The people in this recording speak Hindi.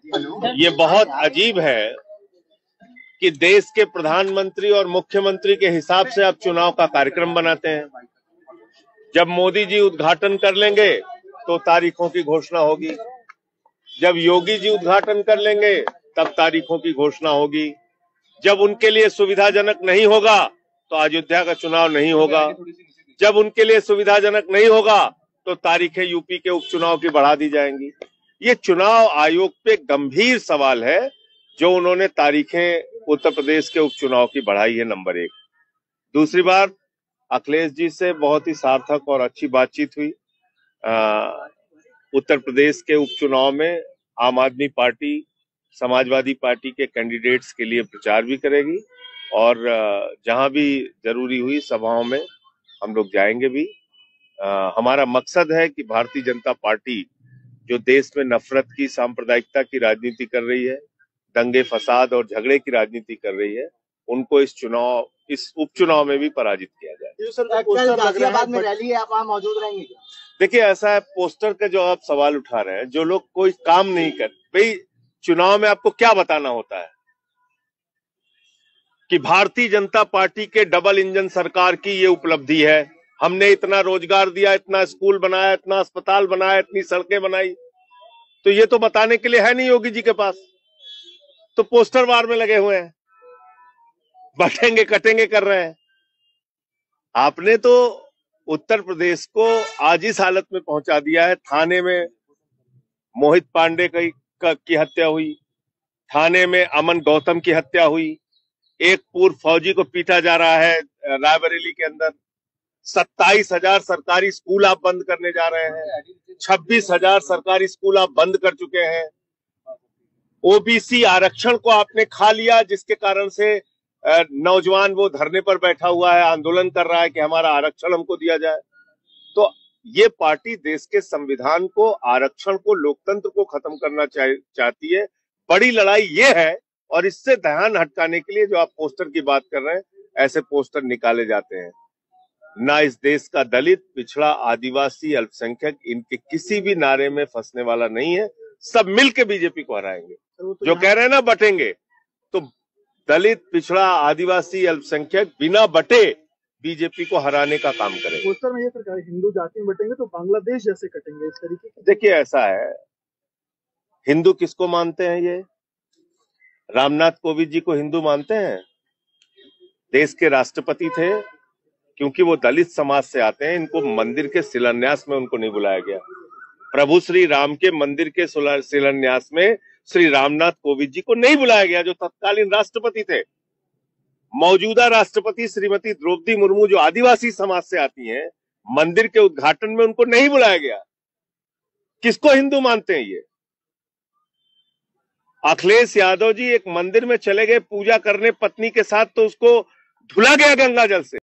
ये बहुत अजीब है कि देश के प्रधानमंत्री और मुख्यमंत्री के हिसाब से आप चुनाव का कार्यक्रम बनाते हैं। जब मोदी जी उद्घाटन कर लेंगे तो तारीखों की घोषणा होगी, जब योगी जी उद्घाटन कर लेंगे तब तारीखों की घोषणा होगी, जब उनके लिए सुविधाजनक नहीं होगा तो अयोध्या का चुनाव नहीं होगा, जब उनके लिए सुविधाजनक नहीं होगा तो तारीखें यूपी के उपचुनाव की बढ़ा दी जाएंगी। ये चुनाव आयोग पे गंभीर सवाल है जो उन्होंने तारीखें उत्तर प्रदेश के उपचुनाव की बढ़ाई है, नंबर एक। दूसरी बार अखिलेश जी से बहुत ही सार्थक और अच्छी बातचीत हुई। उत्तर प्रदेश के उपचुनाव में आम आदमी पार्टी समाजवादी पार्टी के कैंडिडेट्स के लिए प्रचार भी करेगी और जहां भी जरूरी हुई सभाओं में हम लोग जाएंगे भी। हमारा मकसद है कि भारतीय जनता पार्टी जो देश में नफरत की, सांप्रदायिकता की राजनीति कर रही है, दंगे फसाद और झगड़े की राजनीति कर रही है, उनको इस उपचुनाव में भी पराजित किया जाए। गाजियाबाद में रैली है, आप वहां मौजूद रहेंगे क्या? देखिए, ऐसा है, पोस्टर का जो आप सवाल उठा रहे हैं, जो लोग कोई काम नहीं कर, भाई चुनाव में आपको क्या बताना होता है कि भारतीय जनता पार्टी के डबल इंजन सरकार की ये उपलब्धि है, हमने इतना रोजगार दिया, इतना स्कूल बनाया, इतना अस्पताल बनाया, इतनी सड़कें बनाई, तो ये तो बताने के लिए है नहीं योगी जी के पास, तो पोस्टर वार में लगे हुए हैं, बटेंगे कटेंगे कर रहे हैं। आपने तो उत्तर प्रदेश को आज इस हालत में पहुंचा दिया है। थाने में मोहित पांडे की हत्या हुई, थाने में अमन गौतम की हत्या हुई, एक पूर्व फौजी को पीटा जा रहा है रायबरेली के अंदर, 27,000 सरकारी स्कूल आप बंद करने जा रहे हैं, 26,000 सरकारी स्कूल आप बंद कर चुके हैं, ओबीसी आरक्षण को आपने खा लिया, जिसके कारण से नौजवान वो धरने पर बैठा हुआ है, आंदोलन कर रहा है कि हमारा आरक्षण हमको दिया जाए। तो ये पार्टी देश के संविधान को, आरक्षण को, लोकतंत्र को खत्म करना चाहती है। बड़ी लड़ाई ये है, और इससे ध्यान हटकाने के लिए जो आप पोस्टर की बात कर रहे हैं, ऐसे पोस्टर निकाले जाते हैं। ना इस देश का दलित, पिछड़ा, आदिवासी, अल्पसंख्यक इनके किसी भी नारे में फंसने वाला नहीं है। सब मिलके बीजेपी को हराएंगे। जो कह रहे हैं ना बटेंगे, तो दलित, पिछड़ा, आदिवासी, अल्पसंख्यक बिना बटे बीजेपी को हराने का काम करेंगे। पोस्टर में ये सरकार हिंदू जाति में बटेंगे तो बांग्लादेश जैसे कटेंगे, इस तरीके की। देखिए, ऐसा है, हिंदू किसको मानते हैं? ये रामनाथ कोविंद जी को हिंदू मानते हैं? देश के राष्ट्रपति थे, क्योंकि वो दलित समाज से आते हैं, इनको मंदिर के शिलान्यास में उनको नहीं बुलाया गया। प्रभु श्री राम के मंदिर के शिलान्यास में श्री रामनाथ कोविंद जी को नहीं बुलाया गया, जो तत्कालीन राष्ट्रपति थे। मौजूदा राष्ट्रपति श्रीमती द्रौपदी मुर्मू जो आदिवासी समाज से आती हैं, मंदिर के उद्घाटन में उनको नहीं बुलाया गया। किसको हिंदू मानते हैं ये? अखिलेश यादव जी एक मंदिर में चले गए पूजा करने पत्नी के साथ, तो उसको धुला गया गंगा जल से।